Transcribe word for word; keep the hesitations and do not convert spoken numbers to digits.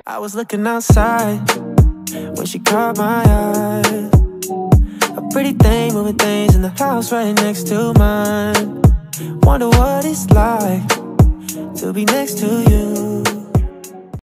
I was looking outside when she caught my eye. A pretty thing moving things in the house right next to mine. Wonder what it's like to be next to you.